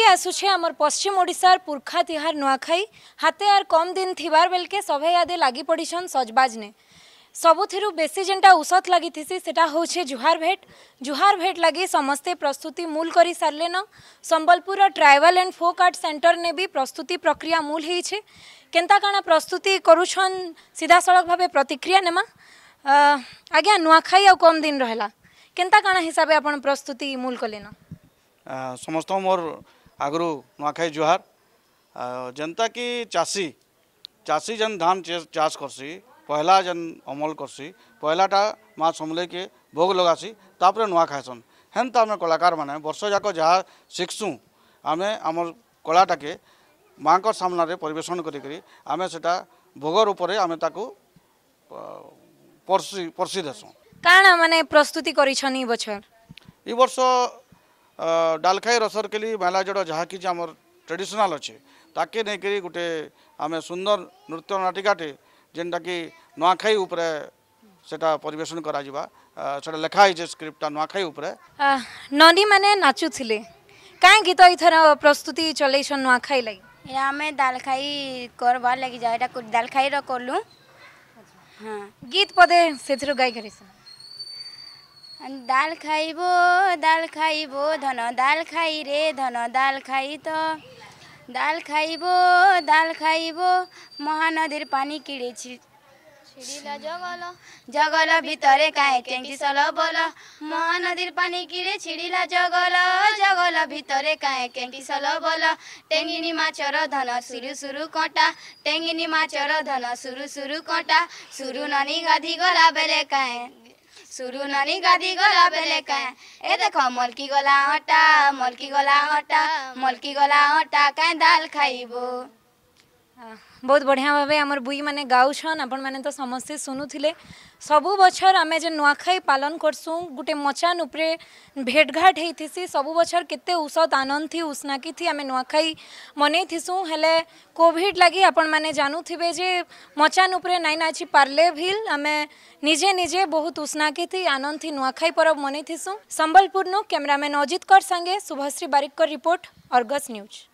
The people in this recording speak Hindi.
के आसुछे आमर पश्चिम ओडिशार पुरखा तिहार नुआखाई हाते यार कम दिन थिबार बेलके सभे यादे लागी पड़ीछन सजबाज ने सबुथिरु बेसी जेनटा उसत लगी थी सेटा होछे जुहार भेट लगी समस्ते प्रस्तुति मूल करी सारले न Sambalpur tribal and folk art centre ने भी प्रस्तुति प्रक्रिया मूल होइछे केनता काना प्रस्तुति करूछन सीधा सड़क भावे प्रतिक्रिया नेमा आज्ञा नुआखाई आ कम दिन रहला केनता काना हिसाबे आपण प्रस्तुति मूल कले न समस्त मोर आगु नुआखाई जुहार जनता की चाषी जन धान चाष करसी पहला जन अमल करसी पहलाटा माँ समले के भोग लगासी तापर नुआ खाएसन हेन्ता आम कलाकार मैंने वर्ष जाक जहाँ शिखसु आम आम कलाटा के माँ को सामने परिवेशन करी आम से भोग रूप आम ताकू परसी देसु काना माने प्रस्तुति करिछन ई बछर ई वर्ष डालखाई रसर के लिए मेला जोड़ जहाँ कि आम ट्रेडिशनल अच्छे ताके नहीं करी गोटे आम सुंदर नृत्य नाटिकाटे जेनटा कि नुआखाई उपरे सेटा परिवेशन करा जिबा सेटा लेखा है स्क्रिप्टा नुआखाई उपरे ननी माने नाचुथिले काहे गीत इथर प्रस्तुति चलेछन नुआखाई लागि आमे दालखाई करबार लागि जायटा दालखाई र करलु हां गीत पदे सेथिरु गाई करिसन दाल खाइबो धन दाल खाई रे धन दाल खाई तो दाल खाइबो महानदीर पानी किड़े छिड़िला जगल भितरे काहे टेंकी सल बोल महानदीर पानी किड़े छिड़िला जगल भितरे काहे टेंकी सल बोल टेंगिनी माचर धन सुरु कटा टेंगिनी माचर धन सुरु कटा सुरु ननी गाधी गला बेले काहे सुरु ननी गादी गला बेले काहे ए देखो मलकी गला हटा काहे दाल खाइबो बहुत बढ़िया भावे आमर बुई माने गाउछन आपण माने तो समस्ते सुनुथिले सबु बछर आमे जे नुआखाई पालन करसु गुटे मचान उपरे भेटघाट हेतिसी सबु बछर केते उसत आनंद थी उस्नाकी थी आमे नुआखाई मने थिसु हेले कोविड लागि आपण माने जानुथिबे जे मचान उपरे नाइ नाची पारले भिल आमे निजे बहुत उस्नाकी थी आनंद थी नुआखाई परब मने थिसु संबलपुर नु कैमरामैन अजित कर संगे शुभश्री बारिक कर रिपोर्ट अर्गस न्यूज।